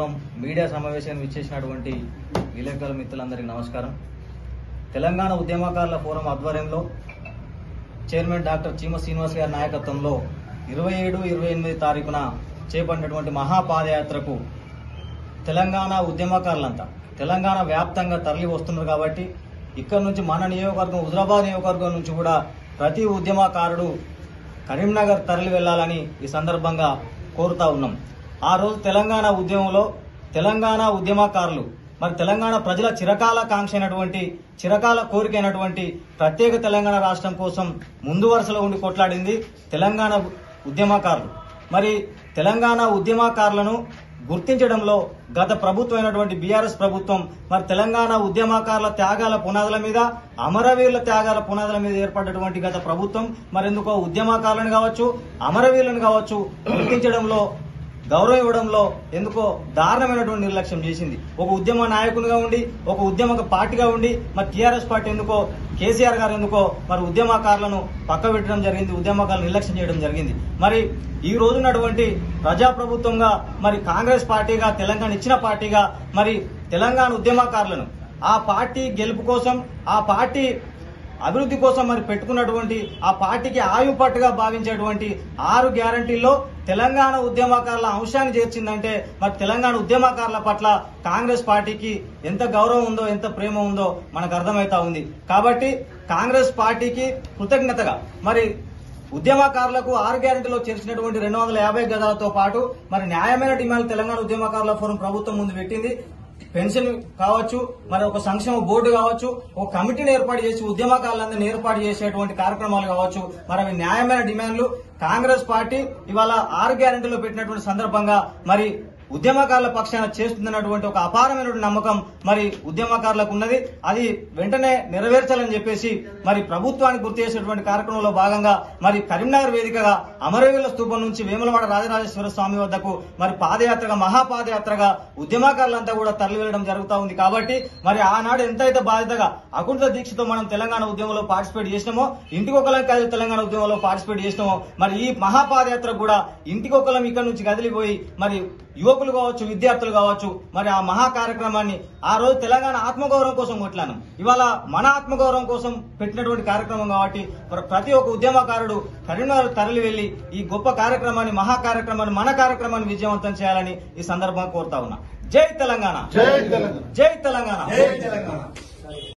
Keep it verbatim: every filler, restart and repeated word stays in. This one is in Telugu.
ఫోరం మీడియా సమావేశానికి విచ్చేసినటువంటి విలేకరుల మిత్రులందరికీ నమస్కారం. తెలంగాణ ఉద్యమకారుల ఫోరం ఆధ్వర్యంలో చైర్మన్ డాక్టర్ చీమ శ్రీనివాస్ గారి నాయకత్వంలో ఇరవై ఏడు ఇరవై ఎనిమిది తారీఖున చేపట్టినటువంటి మహాపాదయాత్రకు తెలంగాణ ఉద్యమకారులంతా తెలంగాణ వ్యాప్తంగా తరలి వస్తున్నారు. కాబట్టి ఇక్కడ నుంచి మన నియోజకవర్గం హుజరాబాద్ నియోజకవర్గం నుంచి కూడా ప్రతి ఉద్యమకారుడు కరీంనగర్ తరలి వెళ్లాలని ఈ సందర్భంగా కోరుతా ఉన్నాం. ఆ రోజు తెలంగాణ ఉద్యమంలో తెలంగాణ ఉద్యమకారులు మరి తెలంగాణ ప్రజల చిరకాల కాంక్ష అయినటువంటి చిరకాల కోరిక అయినటువంటి ప్రత్యేక తెలంగాణ రాష్ట్రం కోసం ముందు వరుసలో ఉండి కొట్లాడింది తెలంగాణ ఉద్యమకారులు. మరి తెలంగాణ ఉద్యమకారులను గుర్తించడంలో గత ప్రభుత్వం అయినటువంటి బీఆర్ఎస్ ప్రభుత్వం మరి తెలంగాణ ఉద్యమకారుల త్యాగాల పునాదుల మీద అమరవీరుల త్యాగాల పునాదుల మీద ఏర్పడినటువంటి గత ప్రభుత్వం మరి ఎందుకో ఉద్యమకారులను కావచ్చు అమరవీరులను కావచ్చు గుర్తించడంలో గౌరవం ఇవ్వడంలో ఎందుకో దారుణమైనటువంటి నిర్లక్ష్యం చేసింది. ఒక ఉద్యమ నాయకునిగా ఉండి ఒక ఉద్యమ పార్టీగా ఉండి మరి టీఆర్ఎస్ పార్టీ ఎందుకో కేసీఆర్ గారు ఎందుకో మరి ఉద్యమకారులను పక్క పెట్టడం జరిగింది, ఉద్యమకారులను నిర్లక్ష్యం చేయడం జరిగింది. మరి ఈ రోజున్నటువంటి ప్రజాప్రభుత్వంగా మరి కాంగ్రెస్ పార్టీగా తెలంగాణ ఇచ్చిన పార్టీగా మరి తెలంగాణ ఉద్యమకారులను ఆ పార్టీ గెలుపు కోసం ఆ పార్టీ అభివృద్ధి కోసం మరి పెట్టుకున్నటువంటి ఆ పార్టీకి ఆయుపట్టుగా భావించేటువంటి ఆరు గ్యారంటీల్లో తెలంగాణ ఉద్యమకారుల అంశాన్ని చేర్చిందంటే మరి తెలంగాణ ఉద్యమకారుల పట్ల కాంగ్రెస్ పార్టీకి ఎంత గౌరవం ఉందో ఎంత ప్రేమ ఉందో మనకు అర్థమవుతా ఉంది. కాబట్టి కాంగ్రెస్ పార్టీకి కృతజ్ఞతగా మరి ఉద్యమకారులకు ఆరు గ్యారెంటీలో చేర్చినటువంటి రెండు వందల యాభై గదాలతో పాటు మరి న్యాయమైన డిమాండ్ తెలంగాణ ఉద్యమకారుల ఫోరం ప్రభుత్వం ముందు పెట్టింది. పెన్షన్ కావచ్చు, మరి ఒక సంక్షేమ బోర్డు కావచ్చు, ఒక కమిటీని ఏర్పాటు చేసి ఉద్యమకారులందరినీ ఏర్పాటు చేసేటువంటి కార్యక్రమాలు కావచ్చు, మరి అవి న్యాయమైన డిమాండ్లు. కాంగ్రెస్ పార్టీ ఇవాళ ఆరు గ్యారెంటీలో పెట్టినటువంటి సందర్భంగా మరి ఉద్యమకారుల పక్షాన చేస్తున్నటువంటి ఒక అపారమైనటువంటి నమ్మకం మరి ఉద్యమకారులకు ఉన్నది. అది వెంటనే నెరవేర్చాలని చెప్పేసి మరి ప్రభుత్వానికి గుర్తు చేసేటువంటి కార్యక్రమంలో భాగంగా మరి కరీంనగర్ వేదికగా అమరవీరుల స్తూపం నుంచి వేములవాడ రాజరాజేశ్వర స్వామి వద్దకు మరి పాదయాత్రగా మహాపాదయాత్రగా ఉద్యమకారులంతా కూడా తరలి వెళ్లడం జరుగుతూ ఉంది. కాబట్టి మరి ఆనాడు ఎంతైతే బాధ్యతగా అకుంఠ దీక్షతో మనం తెలంగాణ ఉద్యమంలో పార్టిసిపేట్ చేసినామో, ఇంటికొకలం కాదు తెలంగాణ ఉద్యమంలో పార్టిసిపేట్ చేసినామో, మరి ఈ మహాపాదయాత్ర కూడా ఇంటికొకలం ఇక్కడ నుంచి కదిలిపోయి మరి యువకులు కావచ్చు విద్యార్థులు కావచ్చు మరి ఆ మహా కార్యక్రమాన్ని ఆ రోజు తెలంగాణ ఆత్మగౌరవం కోసం కొట్లాను, ఇవాళ మన ఆత్మగౌరవం కోసం పెట్టినటువంటి కార్యక్రమం. కాబట్టి ప్రతి ఒక్క ఉద్యమకారుడు కరీంనగర్ తరలి వెళ్లి ఈ గొప్ప కార్యక్రమాన్ని మహా కార్యక్రమాన్ని మన కార్యక్రమాన్ని విజయవంతం చేయాలని ఈ సందర్భంగా కోరుతా ఉన్నా. జై తెలంగాణ, జై తెలంగాణ, జై తెలంగాణ.